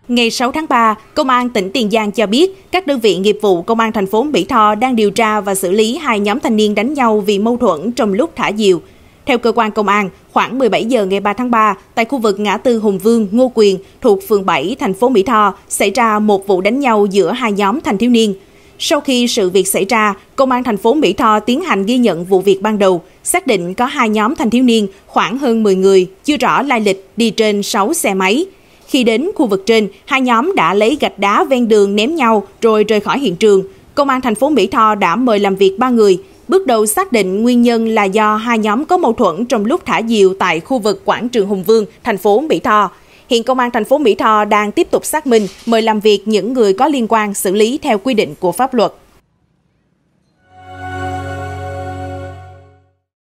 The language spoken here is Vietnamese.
Ngày 6 tháng 3, Công an tỉnh Tiền Giang cho biết các đơn vị nghiệp vụ Công an thành phố Mỹ Tho đang điều tra và xử lý 2 nhóm thanh niên đánh nhau vì mâu thuẫn trong lúc thả diều. Theo cơ quan công an, khoảng 17 giờ ngày 3 tháng 3, tại khu vực ngã tư Hùng Vương, Ngô Quyền thuộc phường 7, thành phố Mỹ Tho, xảy ra một vụ đánh nhau giữa 2 nhóm thanh thiếu niên. Sau khi sự việc xảy ra, Công an thành phố Mỹ Tho tiến hành ghi nhận vụ việc ban đầu, xác định có 2 nhóm thanh thiếu niên khoảng hơn 10 người, chưa rõ lai lịch, đi trên 6 xe máy. Khi đến khu vực trên, 2 nhóm đã lấy gạch đá ven đường ném nhau rồi rời khỏi hiện trường. Công an thành phố Mỹ Tho đã mời làm việc 3 người. Bước đầu xác định nguyên nhân là do 2 nhóm có mâu thuẫn trong lúc thả diều tại khu vực quảng trường Hùng Vương, thành phố Mỹ Tho. Hiện Công an thành phố Mỹ Tho đang tiếp tục xác minh, mời làm việc những người có liên quan xử lý theo quy định của pháp luật.